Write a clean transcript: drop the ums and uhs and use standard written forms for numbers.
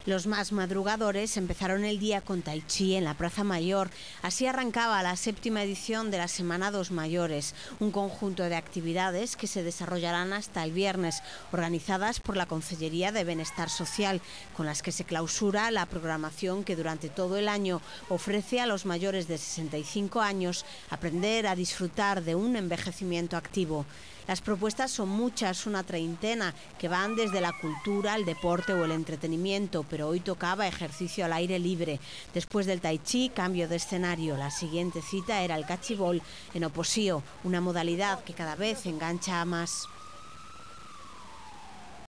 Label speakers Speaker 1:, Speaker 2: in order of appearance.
Speaker 1: Los más madrugadores empezaron el día con Tai Chi en la Plaza Mayor. Así arrancaba la 7ª edición de la Semana dos Mayores, un conjunto de actividades que se desarrollarán hasta el viernes, organizadas por la Consellería de Benestar Social, con las que se clausura la programación que durante todo el año ofrece a los mayores de 65 años aprender a disfrutar de un envejecimiento activo. Las propuestas son muchas, una treintena, que van desde la cultura, el deporte o el entretenimiento, pero hoy tocaba ejercicio al aire libre. Después del Tai Chi, cambio de escenario. La siguiente cita era el cachibol en Oposío, una modalidad que cada vez engancha a más.